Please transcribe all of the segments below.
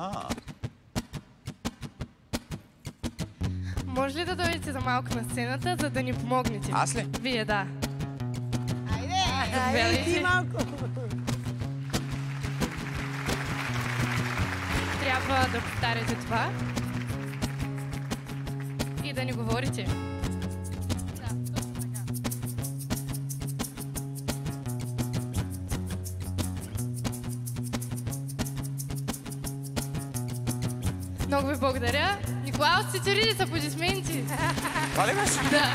Може ли да дойдете за малко на сцената, за да ни помогнете? Аз ли? Вие, да. Айде, ти малко. Трябва да повтаряте това и да ни говорите. Да, точно така. Много ви благодаря. Николаус Цицериди с аплодисменти. Това ли беше? Да.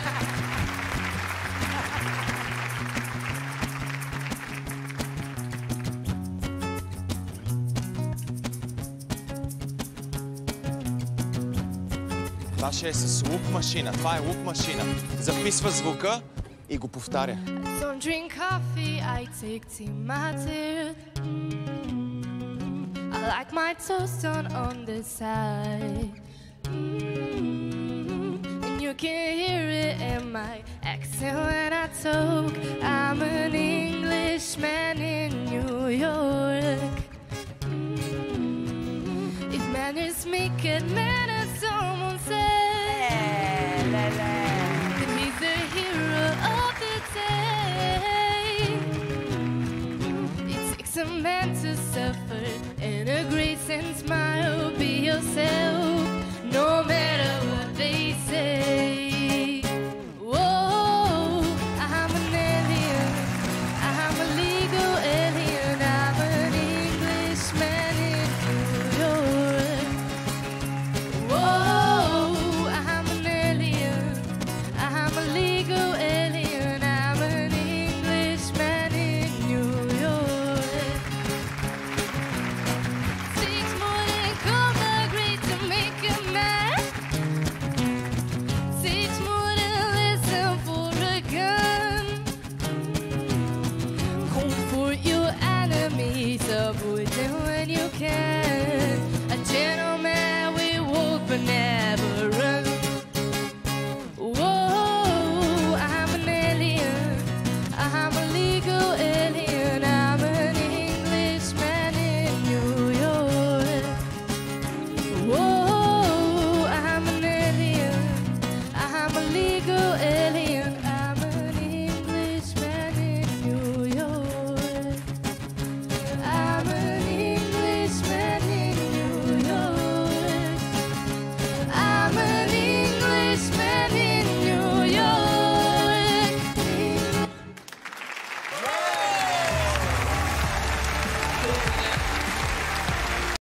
Това ще е с луп машина. Това е луп машина. Записва звука и го повтаря. Don't drink coffee, I take tea, my dear. I like my toast on the side. And you can hear it in my accent when I talk. I'm an Englishman in New York. If manners make it mad.